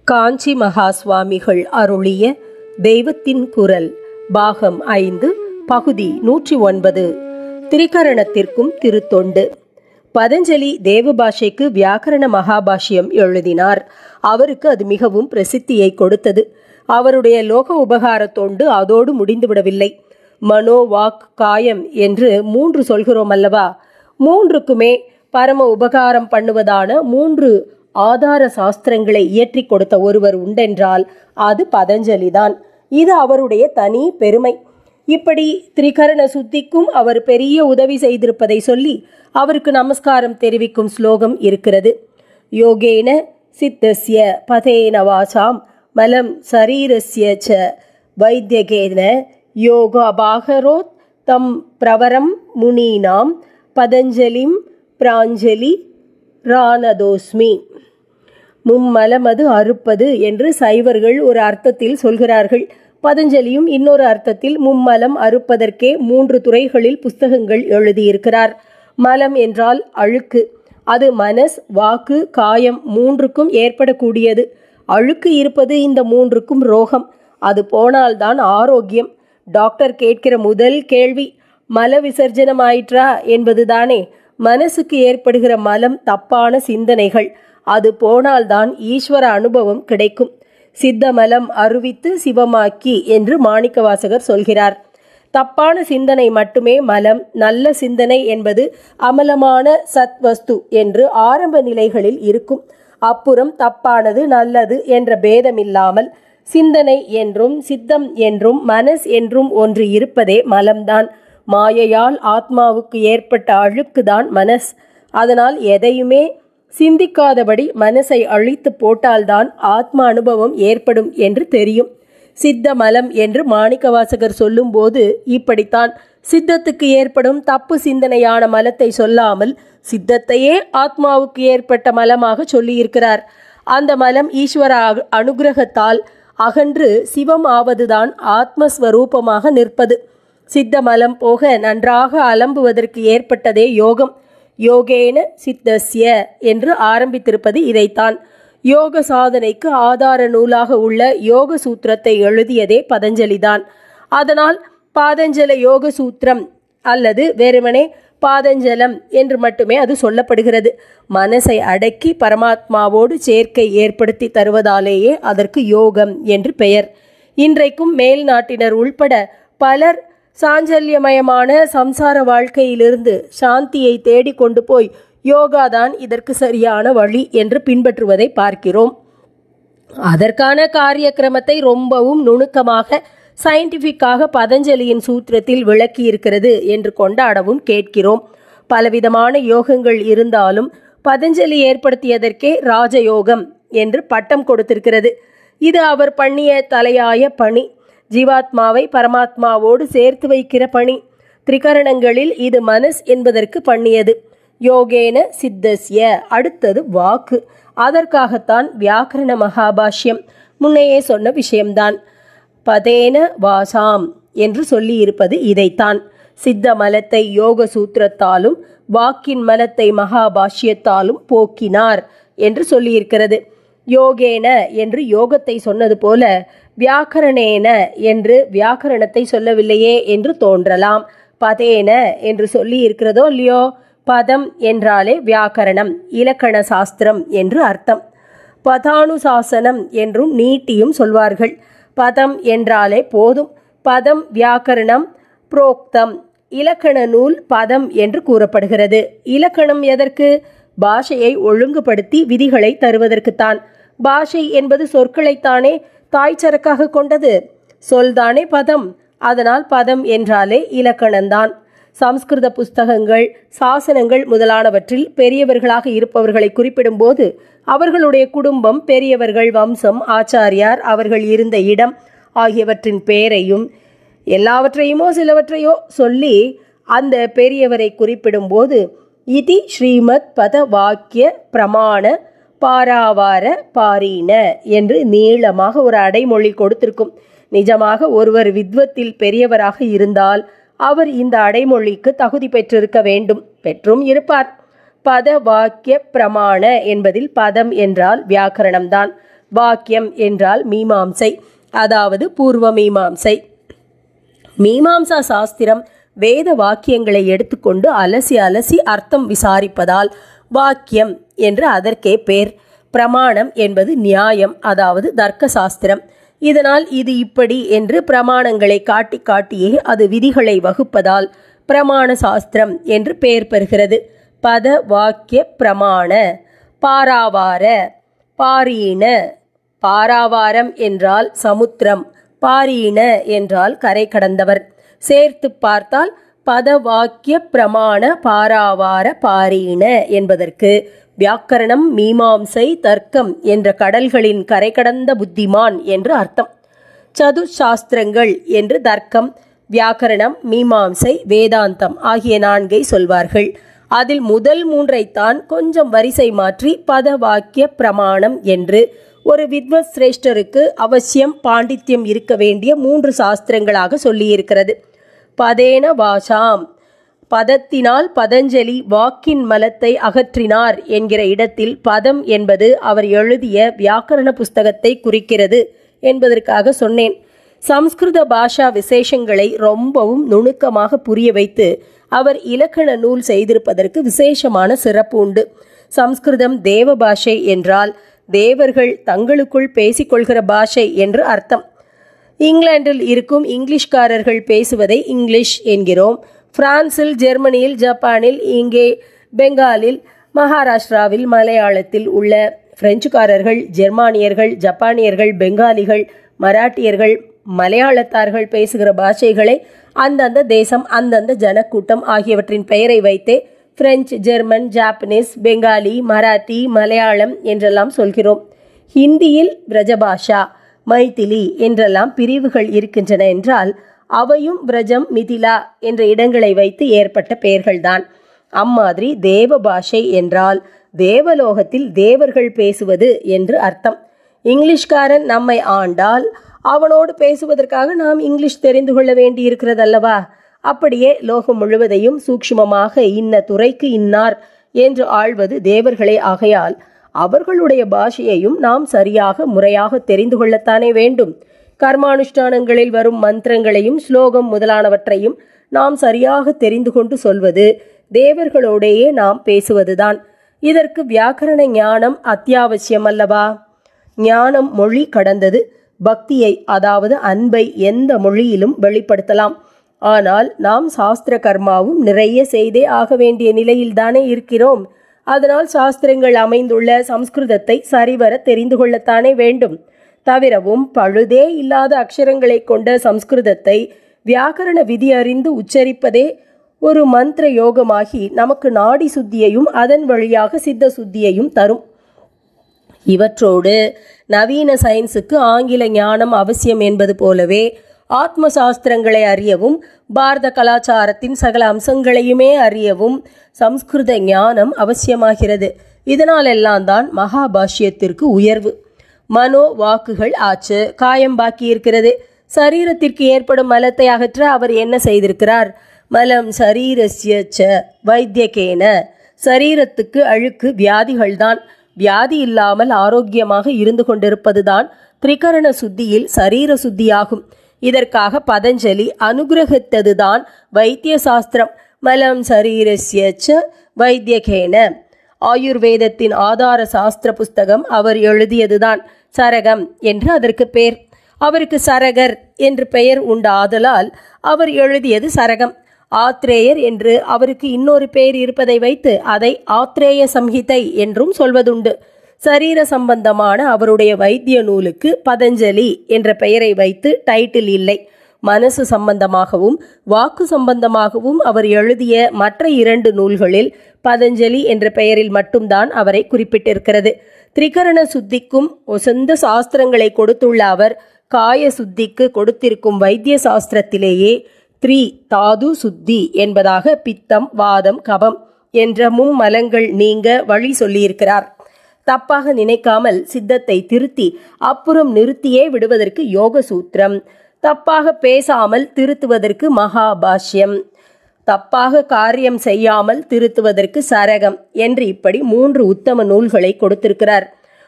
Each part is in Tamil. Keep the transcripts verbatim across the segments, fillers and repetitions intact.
காஞ்சி மகா சுவாமிகள் அருளிய தெய்வத்தின் குரல் பாகம் ஐந்து பகுதி நூற்றி ஒன்பது. திரிகரணத்திற்கும் திருத்தொண்டு. பதஞ்சலி தேவபாஷைக்கு வியாக்கரண மகாபாஷ்யம் எழுதினார். அவருக்கு அது மிகவும் பிரசித்தியை கொடுத்தது. அவருடைய லோக உபகார தொண்டு அதோடு முடிந்துவிடவில்லை. மனோ வாக் காயம் என்று மூன்று சொல்கிறோம் அல்லவா? மூன்றுக்குமே பரம உபகாரம் பண்ணுவதான மூன்று ஆதார சாஸ்திரங்களை இயற்றி கொடுத்த ஒருவர் உண்டென்றால் அது பதஞ்சலிதான். இது அவருடைய தனி பெருமை. இப்படி திரிகரண சுத்திக்கும் அவர் பெரிய உதவி செய்திருப்பதை சொல்லி அவருக்கு நமஸ்காரம் தெரிவிக்கும் ஸ்லோகம் இருக்கிறது. யோகேன சித்தஸ்ய பதேன வாசாம் மலம் சரீரஸ்ய ச வைத்யகேன யோகாபாகரோத் தம் பிரவரம் முனீனாம் பதஞ்சலிம் பிராஞ்சலி ரானதோஸ்மி. மும்மலமது அறுப்பது என்று சைவர்கள் ஒரு அர்த்தத்தில் சொல்கிறார்கள். பதஞ்சலியும் இன்னொரு அர்த்தத்தில் மும்மலம் அறுப்பதற்கே மூன்று துறைகளில் புஸ்தகங்கள் எழுதியிருக்கிறார். மலம் என்றால் அழுக்கு. அது மனஸ், வாக்கு, காயம் மூன்றுக்கும் ஏற்படக்கூடியது. அழுக்கு இருப்பது இந்த மூன்றுக்கும் ரோகம். அது போனால்தான் ஆரோக்கியம். டாக்டர் கேட்கிற முதல் கேள்வி மல விசர்ஜனம் ஆயிற்றா என்பதுதானே. மனசுக்கு ஏற்படுகிற மலம் தப்பான சிந்தனைகள். அது போனால்தான் ஈஸ்வர அனுபவம் கிடைக்கும். சித்த மலம் அருவித்து சிவமாக்கி என்று மாணிக்கவாசகர் சொல்கிறார். தப்பான சிந்தனை மட்டுமே மலம். நல்ல சிந்தனை என்பது அமலமான சத்வஸ்து என்று ஆரம்ப நிலைகளில் இருக்கும். அப்புறம் தப்பானது நல்லது என்ற பேதமில்லாமல் சிந்தனை என்றும் சித்தம் என்றும் மனஸ் என்றும் ஒன்று இருப்பதே மலம்தான். மாயையால் ஆத்மாவுக்கு ஏற்பட்ட அழுக்குதான் மனஸ். அதனால் எதையுமே சிந்திக்காதபடி மனசை அழித்து போட்டால்தான் ஆத்ம அனுபவம் ஏற்படும் என்று தெரியும். சித்த மலம் என்று மாணிக்கவாசகர் சொல்லும்போது இப்படித்தான். சித்தத்துக்கு ஏற்படும் தப்பு சிந்தனையான மலத்தை சொல்லாமல் சித்தத்தையே ஆத்மாவுக்கு ஏற்பட்ட மலமாக சொல்லியிருக்கிறார். அந்த மலம் ஈஸ்வர அனுகிரகத்தால் அகன்று சிவம் ஆவதுதான் ஆத்மஸ்வரூபமாக நிற்பது. சித்த மலம் போக நன்றாக அலம்புவதற்கு ஏற்பட்டதே யோகம். யோகேன சித்தஸ்ய என்று ஆரம்பித்திருப்பது இதைத்தான். யோக சாதனைக்கு ஆதார நூலாக உள்ள யோக சூத்திரத்தை எழுதியதே பதஞ்சலிதான். அதனால் பாதஞ்சல யோக சூத்திரம் அல்லது வெறுமனே பாதஞ்சலம் என்று மட்டுமே அது சொல்லப்படுகிறது. மனசை அடக்கி பரமாத்மாவோடு சேர்க்கை ஏற்படுத்தி தருவதாலேயே அதற்கு யோகம் என்று பெயர். இன்றைக்கும் மேல் நாட்டினர் உள்பட பலர் சாஞ்சல்யமயமான சம்சார வாழ்க்கையிலிருந்து சாந்தியை தேடி கொண்டு போய் யோகாதான் இதற்கு சரியான வழி என்று பின்பற்றுவதை பார்க்கிறோம். அதற்கான காரிய கிரமத்தை ரொம்பவும் நுணுக்கமாக சயின்டிஃபிக்காக பதஞ்சலியின் சூத்திரத்தில் விளக்கி இருக்கிறது என்று கொண்டாடவும் கேட்கிறோம். பலவிதமான யோகங்கள் இருந்தாலும் பதஞ்சலி ஏற்படுத்தியதற்கே ராஜயோகம் என்று பட்டம் கொடுத்திருக்கிறது. இது அவர் பண்ணிய தலையாய பணி. ஜீவாத்மாவை பரமாத்மாவோடு சேர்த்து வைக்கிற பணி. திரிகரணங்களில் இது மனஸ் என்பதற்கு பண்ணியது. யோகேன சித்தஸ்ய அடுத்தது வாக்கு. அதற்காகத்தான் வியாக்கரண மகாபாஷ்யம். முன்னையே சொன்ன விஷயம்தான். பதேன வாசாம் என்று சொல்லியிருப்பது இதைத்தான். சித்த மலத்தை யோக சூத்திரத்தாலும் வாக்கின் மலத்தை மகாபாஷ்யத்தாலும் போக்கினார் என்று சொல்லியிருக்கிறது. யோகேன என்று யோகத்தை சொன்னது போல வியாக்கரணேன என்று வியாக்கரணத்தை சொல்லவில்லையே என்று தோன்றலாம். பதேன என்று சொல்லி இருக்கிறதோ இல்லையோ. பதம் என்றாலே வியாக்கரணம், இலக்கண சாஸ்திரம் என்று அர்த்தம். பதானுசாசனம் என்றும் நீட்டியும் சொல்வார்கள். பதம் என்றாலே போதும். பதம் வியாக்கரணம் புரோக்தம். இலக்கண நூல் பதம் என்று கூறப்படுகிறது. இலக்கணம் எதற்கு? பாஷையை ஒழுங்குபடுத்தி விதிகளை தருவதற்குத்தான். பாஷை என்பது சொற்களைத்தானே தாய்ச்சரக்காக கொண்டது. சொல்தானே பதம். அதனால் பதம் என்றாலே இலக்கணம்தான். சம்ஸ்கிருத புஸ்தகங்கள், சாசனங்கள் முதலானவற்றில் பெரியவர்களாக இருப்பவர்களை குறிப்பிடும்போது அவர்களுடைய குடும்பம், பெரியவர்கள், வம்சம், ஆச்சாரியார், அவர்கள் இருந்த இடம் ஆகியவற்றின் பெயரையும் எல்லாவற்றையுமோ சிலவற்றையோ சொல்லி அந்த பெரியவரை குறிப்பிடும்போது இதி ஸ்ரீமத் பத வாக்கிய பிரமாண பாராவார பாரீன என்று நீளமாக ஒரு அடைமொழி கொடுத்திருக்கும். நிஜமாக ஒருவர் வித்வத்தில் பெரியவராக இருந்தால் அவர் இந்த அடைமொழிக்கு தகுதி பெற்றிருக்க வேண்டும். பெற்றும் இருப்பார். பத வாக்கிய பிரமாண என்பதில் பதம் என்றால் வியாக்கரணம்தான். வாக்கியம் என்றால் மீமாம்சை, அதாவது பூர்வ மீமாம்சை. மீமாம்சா சாஸ்திரம் வேத வாக்கியங்களை எடுத்துக்கொண்டு அலசி அலசி அர்த்தம் விசாரிப்பதால் வாக்கியம் என்று அதற்கே பேர். பிரமாணம் என்பது நியாயம், அதாவது தர்க்க சாஸ்திரம். இதனால் இது இப்படி என்று பிரமாணங்களை காட்டி காட்டியே அது விதிகளை வகுப்பதால் பிரமாண சாஸ்திரம் என்று பெயர் பெறுகிறது. பத வாக்கிய பிரமாண. பாராவார. பாரீண. பாராவாரம் என்றால் சமுத்திரம், பாரீண என்றால் கரை கடந்தவர். சேர்த்து பார்த்தால் பத வாக்கிய பிரமாண பாராவார பாரீண என்பதற்கு வியாக்கரணம், மீமாம்சை, தர்க்கம் என்ற கடல்களின் கரை கடந்த புத்திமான் என்று அர்த்தம். சதுசாஸ்திரங்கள் என்று தர்க்கம், வியாக்கரணம், மீமாம்சை, வேதாந்தம் ஆகிய நான்கை சொல்வார்கள். அதில் முதல் மூன்றைத்தான் கொஞ்சம் வரிசை மாற்றி பத வாக்கிய பிரமாணம் என்று ஒரு வித்வத் சிரேஷ்டருக்கு அவசியம் பாண்டித்யம் இருக்க வேண்டிய மூன்று சாஸ்திரங்களாக சொல்லியிருக்கிறது. பதேன வாசாம். பதத்தினால் பதஞ்சலி வாக்கின் மலத்தை அகற்றினார் என்கிற இடத்தில் பதம் என்பது அவர் எழுதிய வியாக்கரண புஸ்தகத்தை குறிக்கிறது என்பதற்காக சொன்னேன். சம்ஸ்கிருத பாஷா விசேஷங்களை ரொம்பவும் நுணுக்கமாக புரிய வைத்து அவர் இலக்கண நூல் செய்திருப்பதற்கு விசேஷமான சிறப்பு உண்டு. சம்ஸ்கிருதம் தேவ பாஷை என்றால் தேவர்கள் தங்களுக்குள் பேசிக்கொள்கிற பாஷை என்று அர்த்தம். இங்கிலாந்தில் இருக்கும் இங்கிலீஷ்காரர்கள் பேசுவதை இங்கிலீஷ் என்கிறோம். பிரான்சில், ஜெர்மனியில், ஜப்பானில், இங்கே பெங்காலில், மகாராஷ்டிராவில், மலையாளத்தில் உள்ள பிரெஞ்சுக்காரர்கள், ஜெர்மானியர்கள், ஜப்பானியர்கள், பெங்காலிகள், மராட்டியர்கள், மலையாளத்தார்கள் பேசுகிற பாஷைகளை அந்தந்த தேசம், அந்தந்த ஜனக்கூட்டம் ஆகியவற்றின் பெயரை வைத்தே French, German, Japanese, Bengali, Marathi, Malayalam என்றெல்லாம் சொல்கிறோம். ஹிந்தியில் பிரஜபாஷா, மைதிலி என்றெல்லாம் பிரிவுகள் இருக்கின்றன என்றால் அவையும் பிரஜம், மிதிலா என்ற இடங்களை வைத்து ஏற்பட்ட பெயர்கள்தான். அம்மாதிரி தேவ பாஷை என்றால் தேவலோகத்தில் தேவர்கள் பேசுவது என்று அர்த்தம். இங்கிலீஷ்காரன் நம்மை ஆண்டால் அவனோடு பேசுவதற்காக நாம் இங்கிலீஷ் தெரிந்து கொள்ள வேண்டி இருக்கிறதல்லவா? அப்படியே லோகம் முழுவதையும் சூக்ஷ்மமாக இன்ன துறைக்கு இன்னார் என்று ஆள்வது தேவர்களே ஆகையால் அவர்களுடைய பாஷையையும் நாம் சரியாக முறையாக தெரிந்து கொள்ளத்தானே வேண்டும். கர்மானுஷ்டானங்களில் வரும் மந்திரங்களையும் ஸ்லோகம் முதலானவற்றையும் நாம் சரியாக தெரிந்து கொண்டு சொல்வது தேவர்களோடையே நாம் பேசுவதுதான். இதற்கு வியாக்கரண ஞானம் அத்தியாவசியம் அல்லவா? ஞானம் மொழி கடந்தது. பக்தியை, அதாவது அன்பை எந்த மொழியிலும் வெளிப்படுத்தலாம். ஆனால் நாம் சாஸ்திர கர்மாவும் நிறைய செய்தே ஆக வேண்டிய நிலையில்தானே இருக்கிறோம். அதனால் சாஸ்திரங்கள் அமைந்துள்ள சம்ஸ்கிருதத்தை சரிவர தெரிந்து கொள்ளத்தானே வேண்டும். தவிரவும் பழுதே இல்லாத அக்ஷரங்களை கொண்ட சம்ஸ்கிருதத்தை வியாக்கரண விதி அறிந்து உச்சரிப்பதே ஒரு மந்திர யோகமாகி நமக்கு நாடி சுத்தியையும் அதன் வழியாக சித்த சுத்தியையும் தரும். இவற்றோடு நவீன சயின்ஸுக்கு ஆங்கில ஞானம் அவசியம் என்பது போலவே ஆத்ம சாஸ்திரங்களை அறியவும் பாரத கலாச்சாரத்தின் சகல அம்சங்களையுமே அறியவும் சம்ஸ்கிருத ஞானம் அவசியமாகிறது. இதனாலெல்லாம் தான் மகாபாஷ்யத்திற்கு உயர்வு. மனோ வாக்குகள் ஆச்சு, காயம் பாக்கி இருக்கிறது. சரீரத்திற்கு ஏற்படும் மலத்தை அகற்ற அவர் என்ன செய்திருக்கிறார்? மலம் சரீரஸ்ய ச வைத்தியகேன. சரீரத்துக்கு அழுக்கு வியாதிகள்தான். வியாதி இல்லாமல் ஆரோக்கியமாக இருந்து கொண்டிருப்பதுதான் திரிகரண சுத்தியில் சரீர சுத்தியாகும். இதற்காக பதஞ்சலி அனுகிரகித்ததுதான் வைத்திய சாஸ்திரம். மலம் சரீரஸ்ய ச வைத்தியகேன. ஆயுர்வேதத்தின் ஆதார சாஸ்திர புஸ்தகம் அவர் எழுதியதுதான். சரகம் என்று அதற்கு பேர். அவருக்கு சரகர் என்று பெயர் உண்டாதலால் அவர் எழுதியது சரகம். ஆத்ரேயர் என்று அவருக்கு இன்னொரு பெயர் இருப்பதை வைத்து அதை ஆத்ரேய சம்ஹிதை என்றும் சொல்வதுண்டு. சரீர சம்பந்தமான அவருடைய வைத்திய நூலுக்கு பதஞ்சலி என்ற பெயரை வைத்து டைட்டில் இல்லை. மனசு சம்பந்தமாகவும் வாக்கு சம்பந்தமாகவும் அவர் எழுதிய மற்ற இரண்டு நூல்களில் பதஞ்சலி என்ற பெயரில் மட்டும்தான் அவரை குறிப்பிட்டிருக்கிறது. திரிகரண சுத்திக்கும் ஒசந்த சாஸ்திரங்களை கொடுத்துள்ள அவர் காய சுத்திக்கு கொடுத்திருக்கும் வைத்திய சாஸ்திரத்திலேயே த்ரீ தாது சுத்தி என்பதாக பித்தம், வாதம், கபம் என்ற மும்மலங்கள் நீங்க வழி சொல்லியிருக்கிறார். தப்பாக நினைக்காமல் சித்தத்தை திருத்தி அப்புறம் நிறுத்தியே விடுவதற்கு யோக சூத்திரம், தப்பாக பேசாமல் திருத்துவதற்கு மகாபாஷ்யம், தப்பாக காரியம் செய்யாமல் திருத்துவதற்கு சரகம் என்று இப்படி மூன்று உத்தம நூல்களை கொடுத்திருக்கிறார்.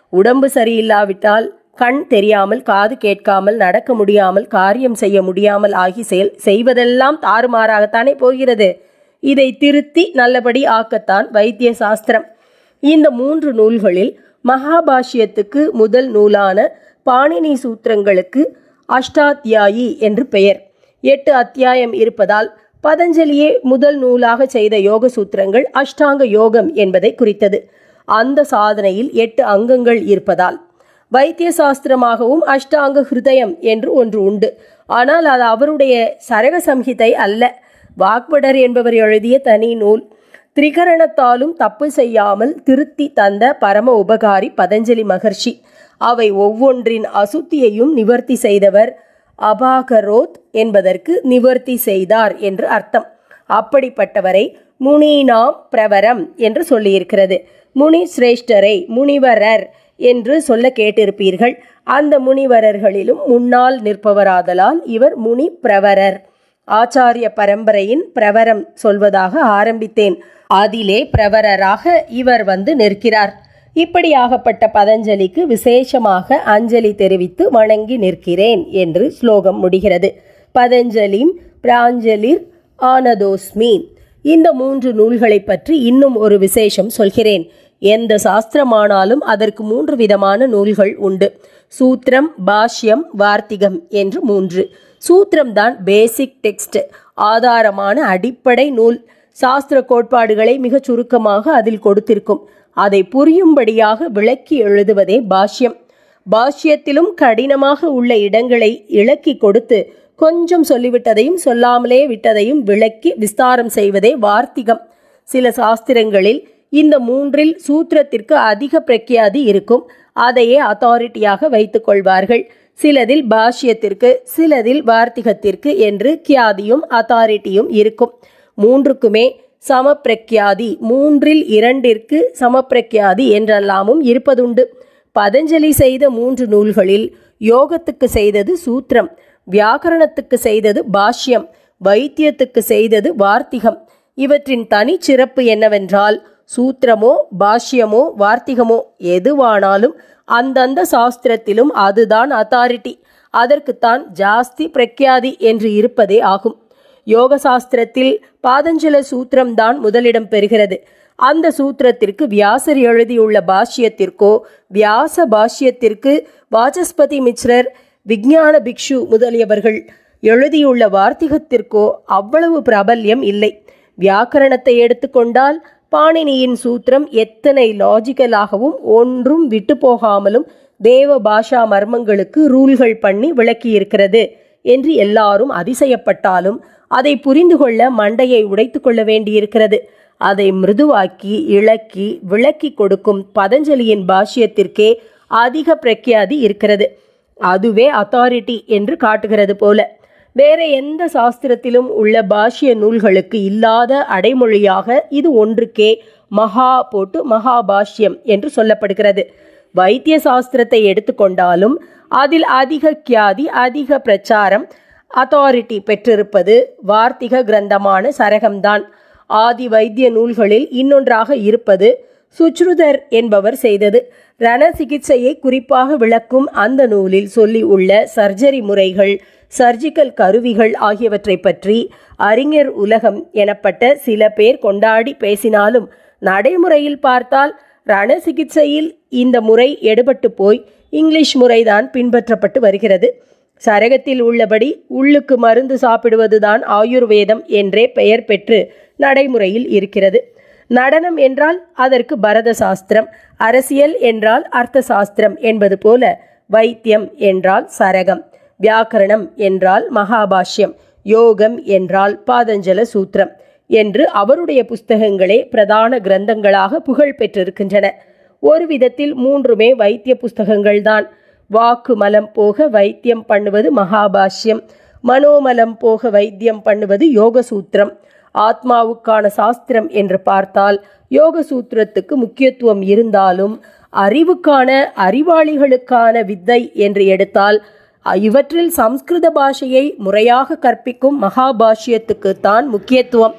உடம்பு சரியில்லாவிட்டால் கண் தெரியாமல், காது கேட்காமல், நடக்க முடியாமல், காரியம் செய்ய முடியாமல் ஆகி செயல் செய்வதெல்லாம் தாறுமாறாகத்தானே போகிறது. இதை திருத்தி நல்லபடி ஆக்கத்தான் வைத்திய சாஸ்திரம். இந்த மூன்று நூல்களில் மகாபாஷ்யத்துக்கு முதல் நூலான பாணினி சூத்திரங்களுக்கு அஷ்டாத்தியாயி என்று பெயர். எட்டு அத்தியாயம் இருப்பதால் பதஞ்சலியே முதல் நூலாக செய்த யோக சூத்திரங்கள் அஷ்டாங்க யோகம் என்பதை குறித்தது. அந்த சாதனையில் எட்டு அங்கங்கள் இருப்பதால் வைத்திய சாஸ்திரமாகவும் அஷ்டாங்க ஹிருதயம் என்று ஒன்று உண்டு. ஆனால் அது அவருடைய சரக சம்ஹிதை அல்ல, வாக்படர் என்பவர் எழுதிய தனி நூல். திரிகரணத்தாலும் தப்பு செய்யாமல் திருத்தி தந்த பரம உபகாரி பதஞ்சலி மகர்ஷி. அவை ஒவ்வொன்றின் அசுத்தியையும் நிவர்த்தி செய்தவர். அபாகரோத் என்பதற்கு நிவர்த்தி செய்தார் என்று அர்த்தம். அப்படிப்பட்டவரை முனினாம் பிரவரம் என்று சொல்லியிருக்கிறது. முனி சிரேஷ்டரை முனிவரர் என்று சொல்ல கேட்டிருப்பீர்கள். அந்த முனிவரர்களிலும் முன்னால் நிற்பவராதலால் இவர் முனி பிரவரர். ஆச்சாரிய பரம்பரையின் பிரவரம் சொல்வதாக ஆரம்பித்தேன். அதிலே பிரவரராக இவர் வந்து நிற்கிறார். இப்படியாகப்பட்ட பதஞ்சலிக்கு விசேஷமாக அஞ்சலி தெரிவித்து வணங்கி நிற்கிறேன் என்று ஸ்லோகம் முடிகிறது. பதஞ்சலிம் பிராஞ்சலிர் ஆனதோஸ்மி. இந்த மூன்று நூல்களை பற்றி இன்னும் ஒரு விசேஷம் சொல்கிறேன். எந்த சாஸ்திரமானாலும் அதற்கு மூன்று விதமான நூல்கள் உண்டு. சூத்திரம், பாஷ்யம், வார்த்திகம் என்று மூன்று. சூத்திரம்தான் பேசிக் டெக்ஸ்ட், ஆதாரமான அடிப்படை நூல். சாஸ்திர கோட்பாடுகளை மிக சுருக்கமாக அதில் கொடுத்திருக்கும். அதை புரியும்படியாக விளக்கி எழுதுவதே பாஷ்யம். பாஷ்யத்திலும் கடினமாக உள்ள இடங்களை இளக்கி கொடுத்து கொஞ்சம் சொல்லிவிட்டதையும் சொல்லாமலே விட்டதையும் விளக்கி விஸ்தாரம் செய்வதே வார்த்திகம். சில சாஸ்திரங்களில் இந்த மூன்றில் சூத்திரத்திற்கு அதிக பிரக்யாதி இருக்கும். அதையே அத்தாரிட்டியாக வைத்துக் கொள்வார்கள். சிலதில் பாஷ்யத்திற்கு, சிலதில் வார்த்திகத்திற்கு என்று கியாதியும் அத்தாரிட்டியும் இருக்கும். மூன்றுக்குமே சமப்பிரக்யாதி, மூன்றில் இரண்டிற்கு சமப்பிரக்யாதி என்றெல்லாமும் இருப்பதுண்டு. பதஞ்சலி செய்த மூன்று நூல்களில் யோகத்துக்கு செய்தது சூத்திரம், வியாக்கரணத்துக்கு செய்தது பாஷ்யம், வைத்தியத்துக்கு செய்தது வார்த்திகம். இவற்றின் தனி சிறப்பு என்னவென்றால், சூத்திரமோ பாஷ்யமோ வார்த்திகமோ எதுவானாலும் அந்தந்த சாஸ்திரத்திலும் அதுதான் அத்தாரிட்டி. அதற்குத்தான் ஜாஸ்தி பிரக்யாதி என்று இருப்பதே ஆகும். யோக சாஸ்திரத்தில் பாதஞ்சல சூத்திரம்தான் முதலிடம் பெறுகிறது. அந்த சூத்திரத்திற்கு வியாசர் எழுதியுள்ள பாஷ்யத்திற்கோ, வியாச பாஷ்யத்திற்கு வாசஸ்பதி மிஸ்ரர், விஞ்ஞான பிக்ஷு முதலியவர்கள் எழுதியுள்ள வார்த்திகத்திற்கோ அவ்வளவு பிரபல்யம் இல்லை. வியாக்கரணத்தை எடுத்துக்கொண்டால் பாணினியின் சூத்திரம் எத்தனை லாஜிக்கலாகவும் ஒன்றும் விட்டு போகாமலும் தேவ பாஷா மர்மங்களுக்கு ரூல்கள் பண்ணி விளக்கியிருக்கிறது என்று எல்லாரும் அதிசயப்பட்டாலும் அதை புரிந்து கொள்ள மண்டையை உடைத்து கொள்ள வேண்டியிருக்கிறது. அதை மிருதுவாக்கி இளக்கி விளக்கி கொடுக்கும் பதஞ்சலியின் பாஷ்யத்திற்கே அதிக பிரக்யாதி இருக்கிறது. அதுவே அத்தாரிட்டி என்று காட்டுகிறது போல. வேற எந்த சாஸ்திரத்திலும் உள்ள பாஷ்ய நூல்களுக்கு இல்லாத அடைமொழியாக இது ஒன்றுக்கே மகா போட்டு மகாபாஷ்யம் என்று சொல்லப்படுகிறது. வைத்திய சாஸ்திரத்தை எடுத்துக்கொண்டாலும் அதில் அதிக கியாதி, அதிக பிரச்சாரம், அத்தாரிட்டி பெற்றிருப்பது வார்த்திக கிரந்தமான சரகம்தான். ஆதி வைத்திய நூல்களில் இன்னொன்றாக இருப்பது சுச்ருதர் என்பவர் செய்தது. ரண சிகிச்சையை குறிப்பாக விளக்கும் அந்த நூலில் சொல்லி உள்ள சர்ஜரி முறைகள், சர்ஜிக்கல் கருவிகள் ஆகியவற்றை பற்றி அறிஞர் உலகம் எனப்பட்ட சில பேர் கொண்டாடி பேசினாலும் நடைமுறையில் பார்த்தால் ரண சிகிச்சையில் இந்த முறை எடுபட்டு போய் இங்கிலீஷ் முறைதான் பின்பற்றப்பட்டு வருகிறது. சரகத்தில் உள்ளபடி உள்ளுக்கு மருந்து சாப்பிடுவதுதான் ஆயுர்வேதம் என்றே பெயர் பெற்று நடைமுறையில் இருக்கிறது. நடனம் என்றால் அதற்கு பரத சாஸ்திரம், அரசியல் என்றால் அர்த்த சாஸ்திரம் என்பது போல வைத்தியம் என்றால் சரகம், வியாக்கரணம் என்றால் மகாபாஷ்யம், யோகம் என்றால் பாதஞ்சல சூத்திரம் என்று அவருடைய புஸ்தகங்களே பிரதான கிரந்தங்களாக புகழ் பெற்றிருக்கின்றன. ஒரு விதத்தில் மூன்றுமே வைத்திய புஸ்தகங்கள்தான். வாக்கு மலம் போக வைத்தியம் பண்ணுவது மகாபாஷ்யம், மனோமலம் போக வைத்தியம் பண்ணுவது யோக சூத்திரம். ஆத்மாவுக்கான சாஸ்திரம் என்று பார்த்தால் யோக சூத்திரத்துக்கு முக்கியத்துவம் இருந்தாலும் அறிவுக்கான, அறிவாளிகளுக்கான வித்தை என்று எடுத்தால் இவற்றில் சம்ஸ்கிருத பாஷையை முறையாக கற்பிக்கும் மகாபாஷ்யத்துக்கு தான் முக்கியத்துவம்.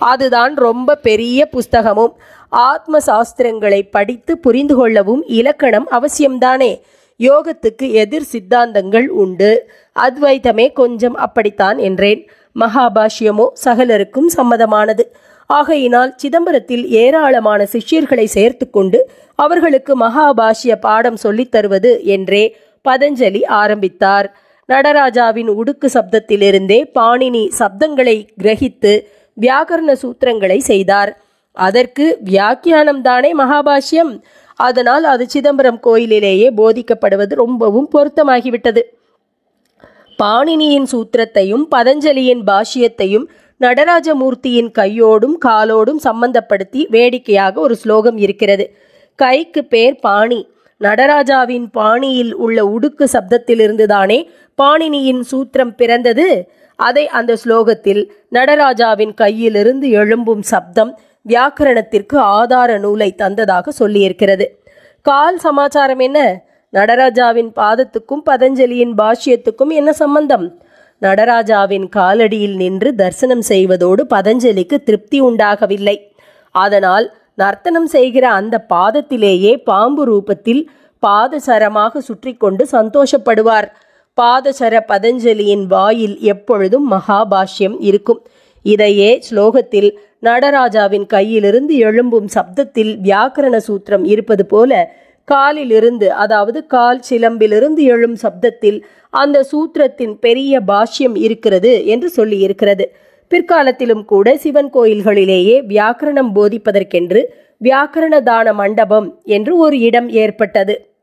அதுதான் ரொம்ப பெரிய புஸ்தகமும். ஆத்ம சாஸ்திரங்களை படித்து புரிந்து கொள்ளவும் இலக்கணம் அவசியம்தானே. யோகத்துக்கு எதிர் சித்தாந்தங்கள் உண்டு. அத்வைதமே கொஞ்சம் அப்படித்தான் என்றேன். மகாபாஷ்யமோ சகலருக்கும் சம்மதமானது. ஆகையினால் சிதம்பரத்தில் ஏராளமான சிஷ்யர்களை சேர்த்து கொண்டு அவர்களுக்கு மகாபாஷ்ய பாடம் சொல்லித் தருவது என்றே பதஞ்சலி ஆரம்பித்தார். நடராஜாவின் உடுக்கு சப்தத்திலிருந்தே பாணினி சப்தங்களை கிரகித்து வியாக்கரண சூத்திரங்களை செய்தார். அதற்கு வியாக்கியானம்தானே மகாபாஷ்யம். அதனால் அது சிதம்பரம் கோயிலிலேயே போதிக்கப்படுவது ரொம்பவும் பொருத்தமாகிவிட்டது. பாணினியின் சூத்திரத்தையும் பதஞ்சலியின் பாஷ்யத்தையும் நடராஜமூர்த்தியின் கையோடும் காலோடும் சம்பந்தப்படுத்தி வேடிக்கையாக ஒரு ஸ்லோகம் இருக்கிறது. கைக்கு பேர் பாணி. நடராஜாவின் பாணியில் உள்ள உடுக்கு சப்தத்திலிருந்துதானே பாணினியின் சூத்திரம் பிறந்தது. அதை அந்த ஸ்லோகத்தில் நடராஜாவின் கையிலிருந்து எழும்பும் சப்தம் வியாக்கரணத்திற்கு ஆதார நூலை தந்ததாக சொல்லியிருக்கிறது. கால் சமாச்சாரம் என்ன? நடராஜாவின் பாதத்துக்கும் பதஞ்சலியின் பாஷ்யத்துக்கும் என்ன சம்பந்தம்? நடராஜாவின் காலடியில் நின்று தரிசனம் செய்வதோடு பதஞ்சலிக்கு திருப்தி உண்டாகவில்லை. அதனால் நர்த்தனம் செய்கிற அந்த பாதத்திலேயே பாம்பு ரூபத்தில் பாதசரமாக சுற்றி கொண்டு சந்தோஷப்படுவார். பாதசர பதஞ்சலியின் வாயில் எப்பொழுதும் மகாபாஷ்யம் இருக்கும். இதையே ஸ்லோகத்தில் நடராஜாவின் கையிலிருந்து எழும்பும் சப்தத்தில் வியாக்கரண சூத்திரம் இருப்பது போல காலிலிருந்து, அதாவது கால் சிலம்பிலிருந்து எழும் சப்தத்தில் அந்த சூத்திரத்தின் பெரிய பாஷ்யம் இருக்கிறது என்று சொல்லி இருக்கிறது. பிற்காலத்திலும் கூட சிவன் கோயில்களிலேயே வியாக்கரணம் போதிப்பதற்கென்று வியாக்கரண தான மண்டபம் என்று ஒரு இடம் ஏற்பட்டது.